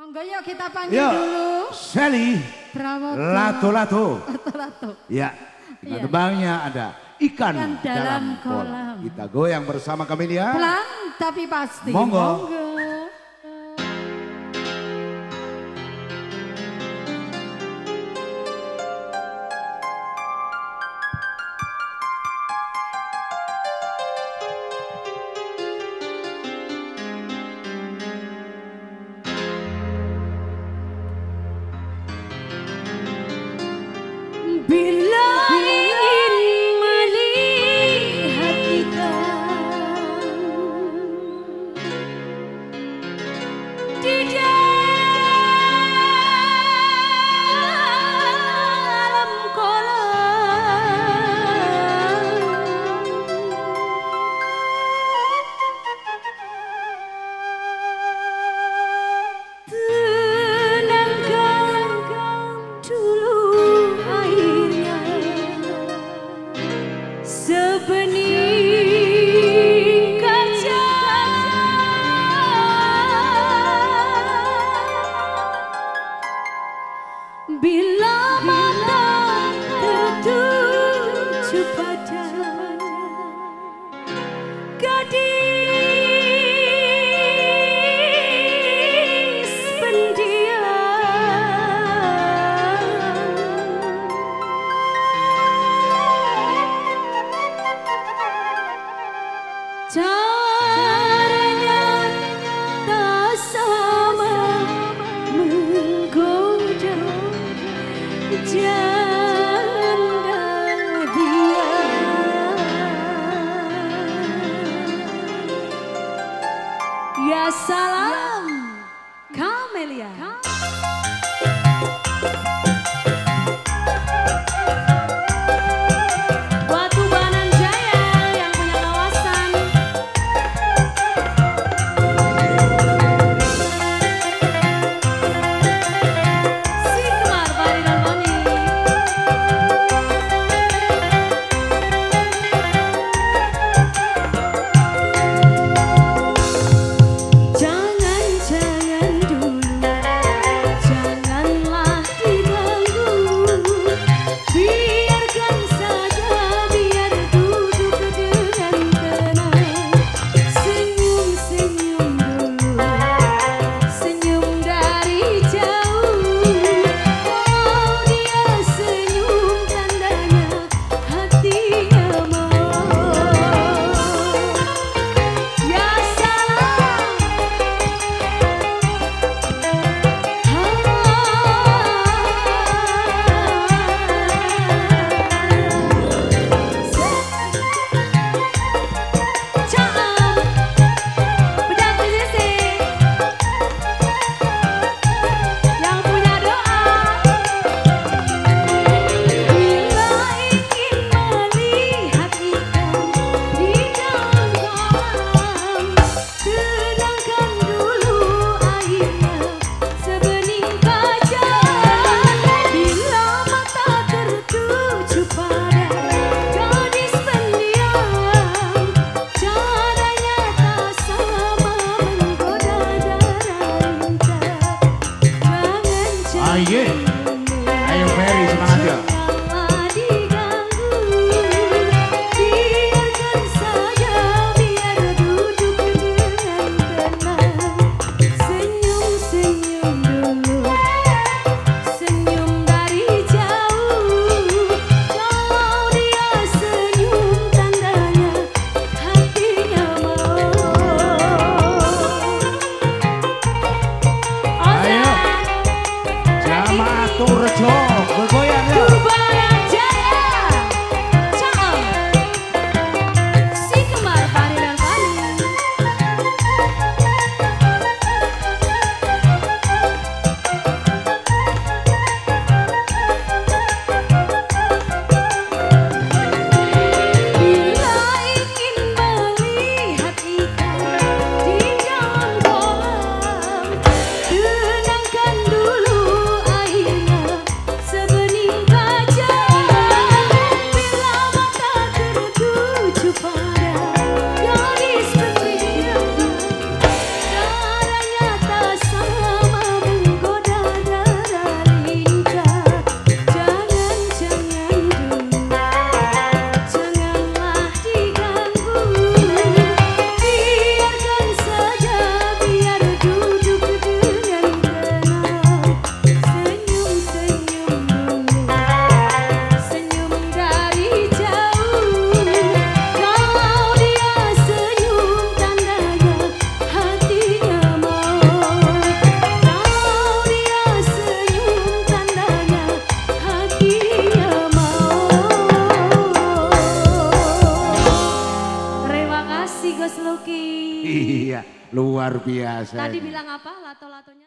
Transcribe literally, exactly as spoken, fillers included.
Monggo yuk kita panggil Yo, dulu. Sally. Lato-lato. Lato-lato. Ya, dengan Iya. tembangnya ada ikan, Ikan dalam dalam kolam. kolam. Kita goyang bersama Camelia. Pelan tapi pasti. Monggo. Monggo. Bila ingin melihat ikan di dalam kolam, tenangkan dulu airnya, sebening kaca. Bila mata tertuju pada gadis pendiam, caranya tak sama menggoda janda dia. Ya salam Camelia. Batu Banan Jaya yang punya kawasan. Sigmar Bariloni. Jangan-jangan dulu, janganlah diganggu, biarkan saja, biar duduk dengan tenang. Senyum-senyum dulu, senyum dari jauh. Kalau dia senyum, tandanya hatinya mau. Ya salam. Yang punya doa, bila ingin melihat ikan di dalam kolam, tenangkan dulu airnya, sebening kaca. Bila mata tertuju pada gadis pendiam, caranya tak sama menggoda darah indah. Ayo, ayo Ferry semangat ya. Janganlah diganggu, biarkan saja, biar duduk dengan tenang. Senyum-senyum dulu, senyum dari jauh. Kalau dia senyum, tandanya hatinya mau. Ayo, Ozan, jamaah luar biasa. Tadi ini. bilang apa lato-latonya?